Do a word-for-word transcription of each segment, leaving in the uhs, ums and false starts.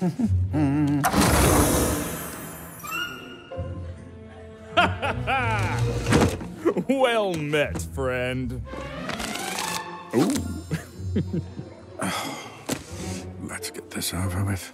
Well met, friend. Ooh. Let's get this over with.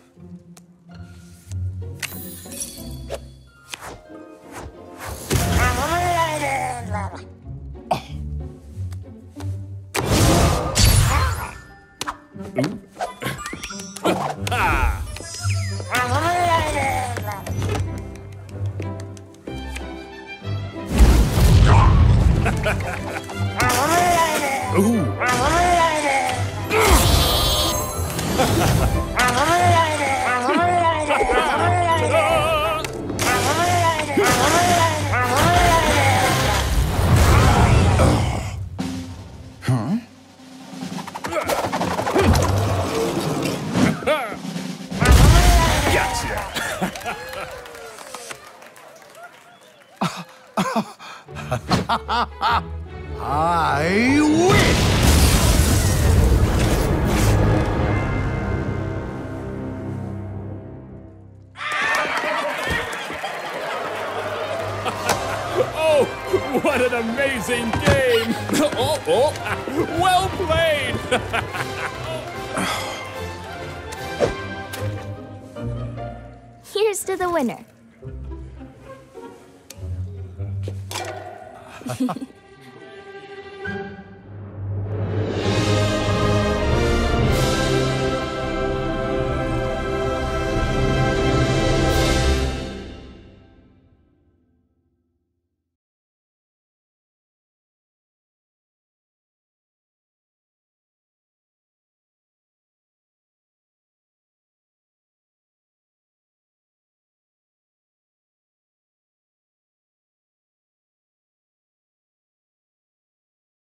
I win! Oh, what an amazing game! Oh, oh, well played! Here's to the winner.